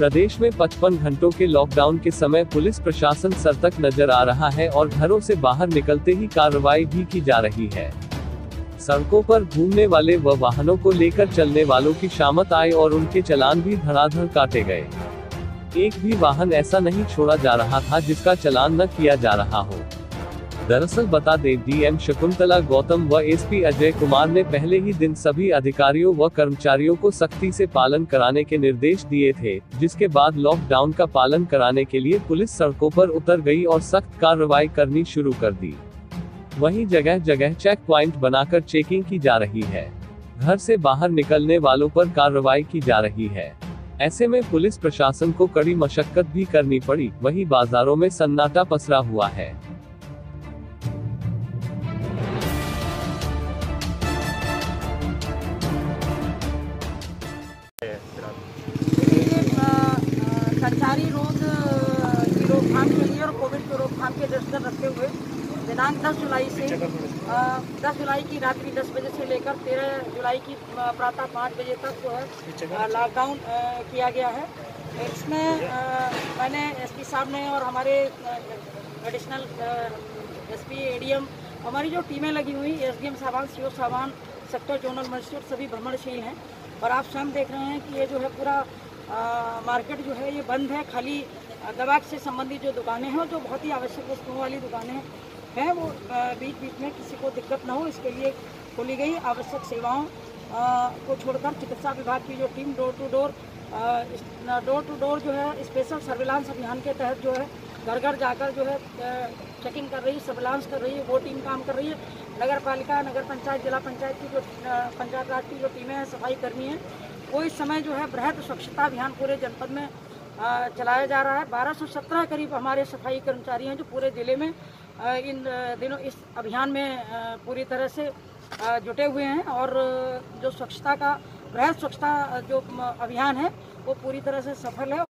प्रदेश में 55 घंटों के लॉकडाउन के समय पुलिस प्रशासन सतर्क नजर आ रहा है और घरों से बाहर निकलते ही कार्रवाई भी की जा रही है। सड़कों पर घूमने वाले व वाहनों को लेकर चलने वालों की शामत आई और उनके चालान भी धड़ाधड़ काटे गए। एक भी वाहन ऐसा नहीं छोड़ा जा रहा था जिसका चालान न किया जा रहा हो। दरअसल बता दें, डीएम शकुंतला गौतम व एसपी अजय कुमार ने पहले ही दिन सभी अधिकारियों व कर्मचारियों को सख्ती से पालन कराने के निर्देश दिए थे, जिसके बाद लॉकडाउन का पालन कराने के लिए पुलिस सड़कों पर उतर गई और सख्त कार्रवाई करनी शुरू कर दी। वहीं जगह जगह चेक प्वाइंट बनाकर चेकिंग की जा रही है। घर से बाहर निकलने वालों पर कार्रवाई की जा रही है। ऐसे में पुलिस प्रशासन को कड़ी मशक्कत भी करनी पड़ी। वहीं बाजारों में सन्नाटा पसरा हुआ है। संचारी रोग की रोकथाम के लिए और कोविड की रोकथाम के दृष्टिगत रखते हुए दिनांक 10 जुलाई से 10 जुलाई की रात्रि 10 बजे से लेकर 13 जुलाई की प्रातः 5 बजे तक जो है लॉकडाउन किया गया है। इसमें मैंने एसपी साहब ने और हमारे एडिशनल एसपी एडीएम हमारी जो टीमें लगी हुई एसडीएम साहबान, सीओ साहबान, सेक्टर जोनल मजिस्ट्रेट सभी भ्रमणशील हैं और आप स्वयं देख रहे हैं कि ये जो है पूरा मार्केट जो है ये बंद है। खाली दवा से संबंधित जो दुकानें हैं, जो बहुत ही आवश्यक वस्तुओं वाली दुकानें हैं, वो बीच बीच में किसी को दिक्कत ना हो इसके लिए खोली गई। आवश्यक सेवाओं को छोड़कर चिकित्सा विभाग की जो टीम डोर टू डोर जो है स्पेशल सर्विलांस अभियान के तहत जो है घर घर जाकर जो है चेकिंग कर रही है, सर्विलांस कर रही है, वो टीम काम कर रही है। नगर पालिका, नगर पंचायत, जिला पंचायत की जो पंचायत राज की जो टीमें हैं, सफाई कर्मी हैं, वो इस समय जो है बृहद स्वच्छता अभियान पूरे जनपद में चलाया जा रहा है। 1217 करीब हमारे सफाई कर्मचारी हैं जो पूरे जिले में इन दिनों इस अभियान में पूरी तरह से जुटे हुए हैं और जो स्वच्छता का बृहद स्वच्छता जो अभियान है वो पूरी तरह से सफल है।